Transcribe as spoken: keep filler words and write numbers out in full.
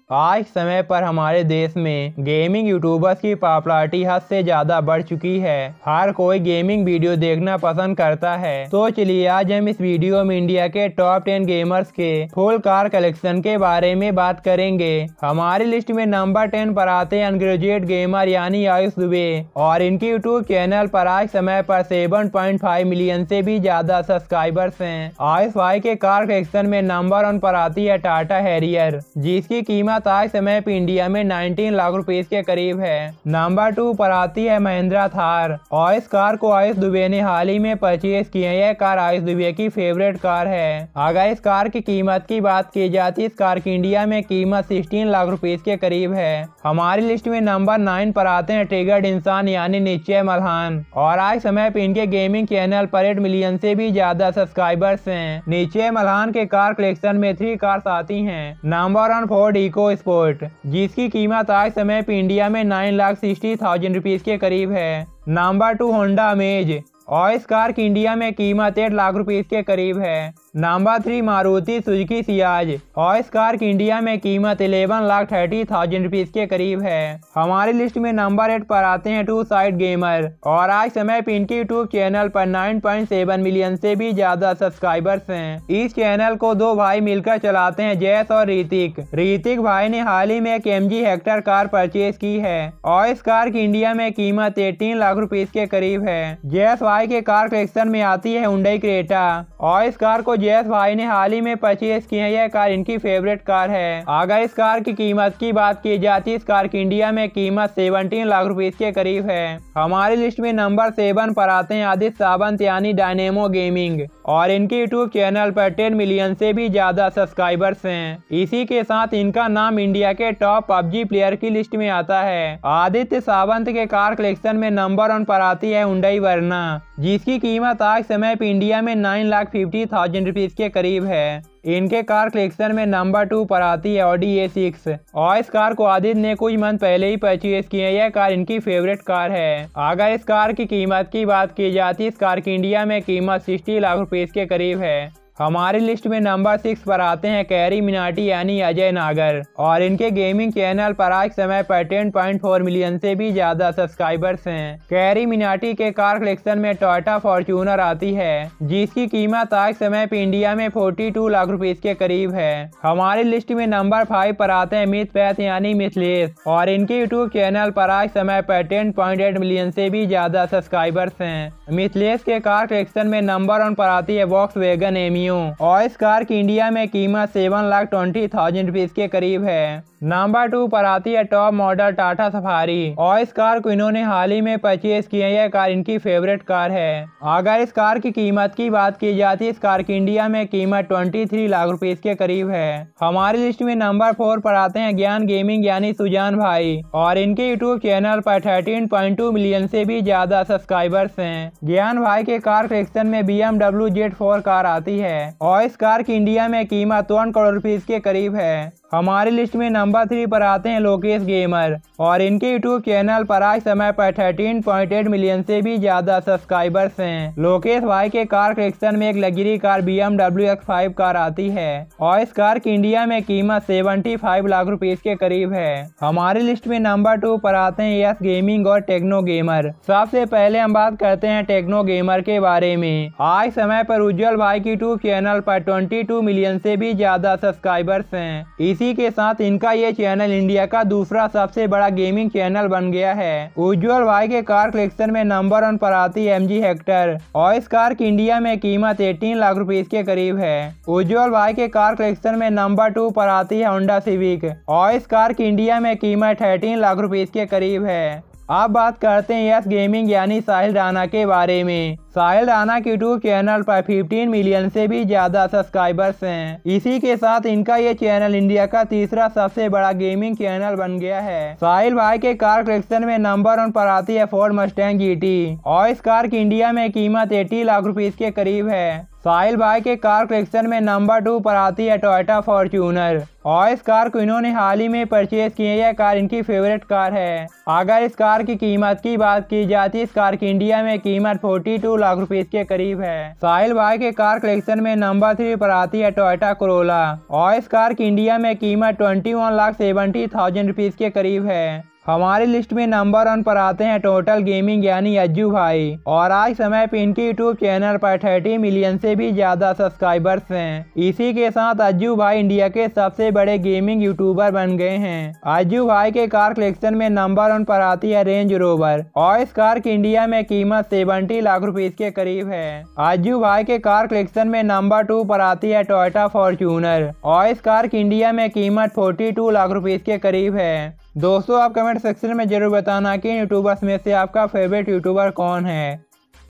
आज समय पर हमारे देश में गेमिंग यूट्यूबर्स की पॉपुलैरिटी हद से ज्यादा बढ़ चुकी है। हर कोई गेमिंग वीडियो देखना पसंद करता है। तो चलिए आज हम इस वीडियो में इंडिया के टॉप टेन गेमर्स के फुल कार कलेक्शन के बारे में बात करेंगे। हमारी लिस्ट में नंबर टेन पर आते हैं अनग्रेजुएट गेमर यानी आयुष दुबे, और इनके यूट्यूब चैनल पर आज समय पर सात पॉइंट पाँच मिलियन से भी ज्यादा सब्सक्राइबर्स हैं। आयुष भाई के कार कलेक्शन में नंबर वन पर आती है टाटा हैरियर, जिसकी कीमत आज समय पे इंडिया में उन्नीस लाख रुपए के करीब है। नंबर टू पर आती है महिंद्रा थार, और इस कार को आयुष दुबे ने हाल ही में परचेज किया। यह कार आयुष दुबे की फेवरेट कार है। अगर इस कार की कीमत की बात की जाती है, इस कार की इंडिया में कीमत सोलह लाख रुपए के करीब है। हमारी लिस्ट में नंबर नाइन पर आते हैं ट्रिगर्ड इंसान यानी निश्चय मल्हान, और आज समय पे इनके गेमिंग चैनल पर आठ मिलियन से भी ज्यादा सब्सक्राइबर्स हैं। निश्चय मल्हान के कार कलेक्शन में थ्री कार्स आती हैं। Number one Ford EcoSport, जिसकी कीमत आज समय पे इंडिया में nine lakh sixty thousand rupees के करीब है। नंबर टू होंडा अमेज, और इस कार की इंडिया में कीमत एट लाख रुपीज के करीब है। Number three Maruti Suzuki Ciaz, और इस कार की इंडिया में कीमत eleven lakh thirty thousand rupees के करीब है। हमारी लिस्ट में नंबर एट पर आते हैं टू साइड गेमर, और आज समय पे इनके यूट्यूब चैनल पर नौ पॉइंट सात मिलियन से भी ज्यादा सब्सक्राइबर्स हैं। इस चैनल को दो भाई मिलकर चलाते हैं, जयस और ऋतिक। ऋतिक भाई ने हाल ही में एक M G Hector car purchase की है, और इस कार की इंडिया में कीमत अठारह लाख रुपीज के करीब है। जयस भाई के कार कलेक्शन में आती है हुंडई क्रेटा, और इस कार को जयस भाई ने हाल ही में परचेज की है। यह कार इनकी फेवरेट कार है। अगर इस कार की कीमत की बात की जाती है, इस कार की इंडिया में कीमत सत्रह लाख रुपीस के करीब है। हमारी लिस्ट में नंबर सेवन पर आते हैं आदित्य सावंत यानी डायनेमो गेमिंग, और इनके यूट्यूब चैनल पर टेन मिलियन से भी ज्यादा सब्सक्राइबर्स हैं। इसी के साथ इनका नाम इंडिया के टॉप पबजी प्लेयर की लिस्ट में आता है। आदित्य सावंत के कार कलेक्शन में नंबर वन पर आती है हुंडई वर्ना, जिसकी कीमत आज समय पे इंडिया में nine lakh fifty thousand rupees के करीब है। इनके कार कलेक्शन में नंबर टू पर आती है ऑडी ए सिक्स, और इस कार को आदित्य ने कुछ मंथ पहले ही परचेज किया। यह कार इनकी फेवरेट कार है। अगर इस कार की कीमत की बात की जाती है, इस कार की इंडिया में कीमत साठ लाख रुपए के करीब है। हमारी लिस्ट में नंबर सिक्स पर आते हैं कैरी मिनाटी यानी अजय नागर, और इनके गेमिंग चैनल पर आज समय पर टेन पॉइंट फोर मिलियन से भी ज्यादा सब्सक्राइबर्स हैं। कैरी मिनाटी के कार कलेक्शन में टोयोटा फॉर्च्यूनर आती है, जिसकी कीमत आज समय पे इंडिया में बयालीस लाख रुपीस के करीब है। हमारी लिस्ट में नंबर फाइव पर आते हैं मिथ पैथ यानी मिथिलेश, और इनके यूट्यूब चैनल पर आज समय पर टेन पॉइंट एट मिलियन से भी ज्यादा सब्सक्राइबर्स हैं। मिथिलेश के कार कलेक्शन में नंबर वन पर आती है वॉक्सवैगन एमी, और इस कार की इंडिया में कीमत seven lakh twenty thousand rupees के करीब है। नंबर टू पर आती है टॉप मॉडल टाटा सफारी, और इस कार को इन्होंने हाल ही में परचेज किया। यह कार इनकी फेवरेट कार है। अगर इस कार की कीमत की बात की जाती है, इस कार की इंडिया में कीमत तेईस लाख रुपीस के करीब है। हमारी लिस्ट में नंबर फोर पर आते हैं ज्ञान गेमिंग यानी सुजान भाई, और इनके यूट्यूब चैनल पर थर्टीन पॉइंट टू मिलियन से भी ज्यादा सब्सक्राइबर्स हैं। ज्ञान भाई के कार कलेक्शन में B M W Z four car आती है, और इस कार की इंडिया में कीमत वन करोड़ रुपीस के करीब है। हमारी लिस्ट में नंबर थ्री पर आते हैं लोकेश गेमर, और इनके यूट्यूब चैनल पर आज समय पर तेरह पॉइंट आठ मिलियन से भी ज्यादा सब्सक्राइबर्स हैं। लोकेश भाई के कार कलेक्शन में एक luxury car B M W X five car आती है, और इस कार की इंडिया में कीमत पचहत्तर लाख रुपीस के करीब है। हमारी लिस्ट में नंबर टू पर आते हैं यस गेमिंग और टेक्नो गेमर। सबसे पहले हम बात करते हैं टेक्नो गेमर के बारे में। आज समय पर उज्जवल भाई की यूट्यूब चैनल पर बाईस मिलियन से भी ज्यादा सब्सक्राइबर्स हैं। इसी के साथ इनका ये चैनल इंडिया का दूसरा सबसे बड़ा गेमिंग चैनल बन गया है। उज्जवल भाई के कार कलेक्शन में नंबर वन पर आती है एम जी हेक्टर, और इस कार की इंडिया में कीमत अठारह लाख रुपीस के करीब है। उज्जवल भाई के कार कलेक्शन में नंबर टू पर आती है होंडा सिविक, और इस कार की इंडिया में कीमत तेरह लाख रुपीस के करीब है। अब बात करते हैं यस गेमिंग यानी साहिल राणा के बारे में। साहिल राणा के यूट्यूब चैनल पर पंद्रह मिलियन से भी ज्यादा सब्सक्राइबर्स हैं। इसी के साथ इनका ये चैनल इंडिया का तीसरा सबसे बड़ा गेमिंग चैनल बन गया है। साहिल भाई के कार कलेक्शन में नंबर वन पर आती है फोर्ड मस्टैंग जी टी, और इस कार की इंडिया में कीमत अस्सी लाख रुपीस के करीब है। साहिल भाई के कार कलेक्शन में नंबर टू पर आती है टोयोटा फॉर्च्यूनर और इस कार को इन्होंने हाल ही में परचेज की है। यह कार इनकी फेवरेट कार है। अगर इस कार की कीमत की बात की जाती है, इस कार की इंडिया में कीमत बयालीस लाख रुपए के करीब है। साहिल भाई के कार कलेक्शन में नंबर थ्री पर आती है टोयोटा कोरोला और इस कार की इंडिया में कीमत इक्कीस लाख सत्तर हजार रुपए के करीब है। हमारी लिस्ट में नंबर वन पर आते हैं टोटल गेमिंग यानी अज्जू भाई और आज समय पे इनके यूट्यूब चैनल पर तीस मिलियन से भी ज्यादा सब्सक्राइबर्स हैं। इसी के साथ अज्जू भाई इंडिया के सबसे बड़े गेमिंग यूट्यूबर बन गए हैं। अज्जू भाई के कार कलेक्शन में नंबर वन पर आती है रेंज रोवर और इस कार की इंडिया में कीमत सत्तर लाख रुपए के करीब है। अज्जू भाई के कार कलेक्शन में नंबर टू पर आती है टोयोटा फॉर्च्यूनर और इस कार की इंडिया में कीमत बयालीस लाख रुपए के करीब है। दोस्तों, आप कमेंट सेक्शन में जरूर बताना कि यूट्यूबर्स में से आपका फेवरेट यूट्यूबर कौन है।